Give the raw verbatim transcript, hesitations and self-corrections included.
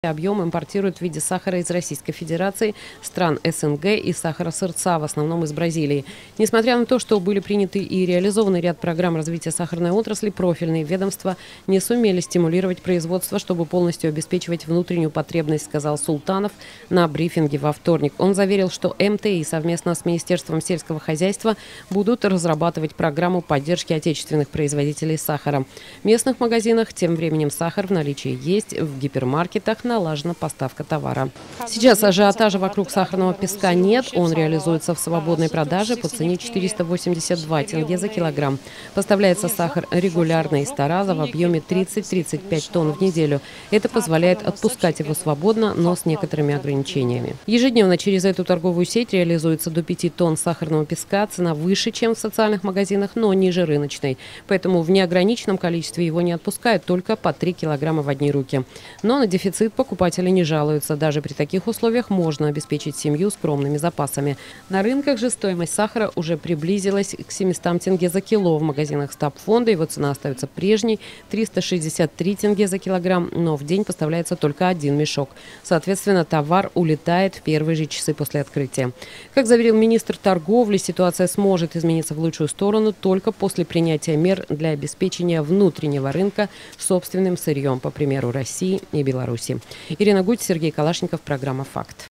Объем импортируют в виде сахара из Российской Федерации, стран эс эн гэ и сахаросырца, в основном из Бразилии. Несмотря на то, что были приняты и реализованы ряд программ развития сахарной отрасли, профильные ведомства не сумели стимулировать производство, чтобы полностью обеспечивать внутреннюю потребность, сказал Султанов на брифинге во вторник. Он заверил, что эм тэ и совместно с Министерством сельского хозяйства будут разрабатывать программу поддержки отечественных производителей сахара. В местных магазинах тем временем сахар в наличии есть, в гипермаркетах налажена поставка товара. Сейчас ажиотажа вокруг сахарного песка нет. Он реализуется в свободной продаже по цене четыреста восемьдесят два тенге за килограмм. Поставляется сахар регулярно из Тараза в объеме тридцать-тридцать пять тонн в неделю. Это позволяет отпускать его свободно, но с некоторыми ограничениями. Ежедневно через эту торговую сеть реализуется до пяти тонн сахарного песка. Цена выше, чем в социальных магазинах, но ниже рыночной. Поэтому в неограниченном количестве его не отпускают, только по три килограмма в одни руки. Но на дефицит покупатели не жалуются. Даже при таких условиях можно обеспечить семью скромными запасами. На рынках же стоимость сахара уже приблизилась к семистам тенге за кило. В магазинах Стабфонда его цена остается прежней – триста шестьдесят три тенге за килограмм, но в день поставляется только один мешок. Соответственно, товар улетает в первые же часы после открытия. Как заверил министр торговли, ситуация сможет измениться в лучшую сторону только после принятия мер для обеспечения внутреннего рынка собственным сырьем, по примеру России и Беларуси. Ирина Гуть, Сергей Калашников, программа «Факт».